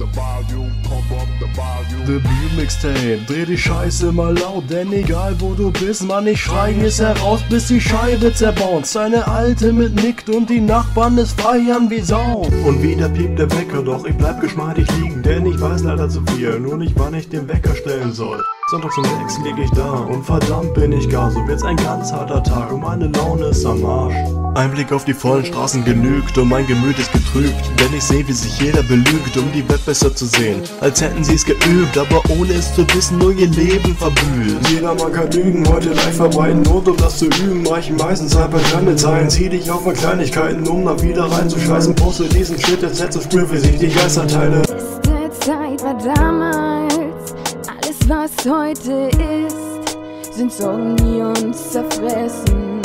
Debüt Mixtape, dreh die Scheiße mal laut, denn egal wo du bist, Mann, ich schrei es heraus, bis die Scheibe zerbaut. Seine Alte mit nickt und die Nachbarn es feiern wie Sau. Und wieder piept der Wecker, doch ich bleib geschmeidig liegen, denn ich weiß leider zu viel, nur nicht wann ich den Wecker stellen soll. Sonntags um 6 lieg ich da und verdammt bin ich gar, so wird's ein ganz harter Tag und meine Laune ist am Arsch. Ein Blick auf die vollen Straßen genügt und mein Gemüt ist getrübt, denn ich seh, wie sich jeder belügt, um die Welt besser zu sehen. Als hätten sie's geübt, aber ohne es zu wissen, nur ihr Leben verbühlt. Jedermann kann lügen, heute leicht verbreiten, Not um das zu üben, reichen meistens ein paar kleine Zeilen. Zieh dich auf mit Kleinigkeiten, um mal wieder reinzuscheißen, poste diesen Shit jetzt und spür, wie sich die Geister teile. Beste Zeit war damals, alles was heute ist, sind Sorgen, die uns zerfressen.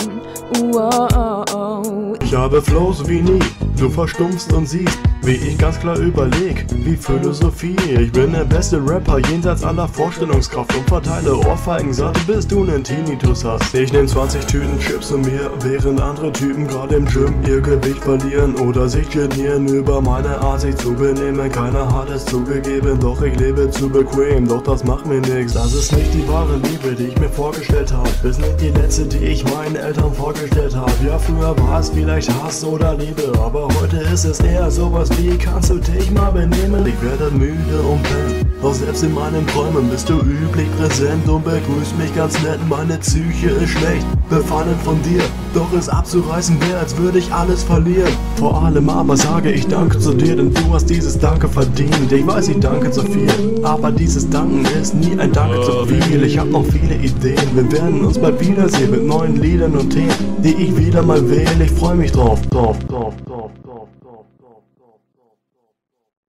Ich habe Flows wie nie, du verstummst und siehst, wie ich ganz klar überleg, wie Philosophie. Ich bin der beste Rapper jenseits aller Vorstellungskraft und verteile Ohrfeigen satt, bis du nen Tinnitus hast. Ich nehm 20 Tüten Chips zu mir, während andere Typen gerade im Gym ihr Gewicht verlieren oder sich genieren über meine Art sich zu benehmen. Keiner hat es zugegeben, doch ich lebe zu bequem, doch das macht mir nix. Das ist nicht die wahre Liebe, die ich mir vorgestellt hab, ist nicht die letzte, die ich meinen Eltern vorgestellt hab. Ja, früher war es vielleicht Hass oder Liebe, aber heute ist es eher sowas wie, kannst du dich mal benehmen? Ich werde müde und pennen, doch selbst in meinen Träumen bist du üblich präsent und begrüßt mich ganz nett. Meine Psyche ist schlecht, befallen von dir, doch es abzureißen wäre, als würde ich alles verlieren. Vor allem aber sage ich Danke zu dir, denn du hast dieses Danke verdient. Ich weiß, ich danke zu viel, aber dieses Danken ist nie ein Danke zu viel. Ich hab noch viele Ideen, wir werden uns bald wiedersehen mit neuen Liedern und Themen, die ich wieder mal wähle. Ich freu mich drauf.